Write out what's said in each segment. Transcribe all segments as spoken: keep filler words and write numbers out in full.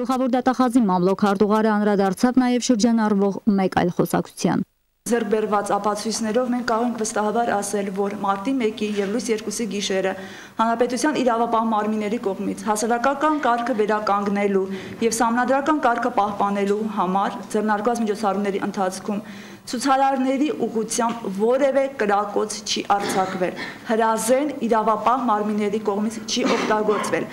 Գլխավոր դատախազի մամլոք Հարտուղարը անդրադարձավ նաև շրջանառվող մեկ այլ խոսակցության։ Ձեռք բերված ապացույցներով մենք կարող ենք վստահաբար ասել, որ մարտի մեկի եւ լույս երկուսի գիշերը Հանրապետության իրավապահ մարմինների կողմից հասարակական կարգը վերականգնելու եւ սահմանադրական կարգը պահպանելու համար ձեռնարկված միջոցառումների ընթացքում ցուցարարների ուղղությամբ որևէ կրակոց չի արձակվել, հրազեն իրավապահ մարմինների կողմից չի օգտագործվել։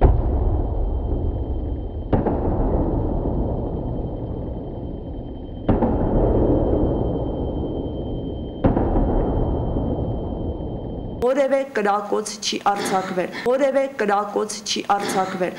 Որևէ կրակոց չի արձակվել, որևէ կրակոց չի արձակվել։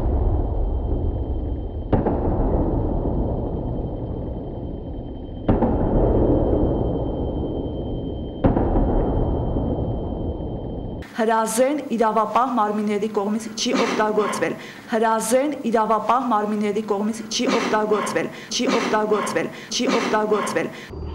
Հրազեն իրավապահ մարմինների կողմից չի օգտագործվել, հրազեն իրավապահ մարմինների կողմից չի օգտագործվել, չի օգտագործվել, չի օգտագործվել։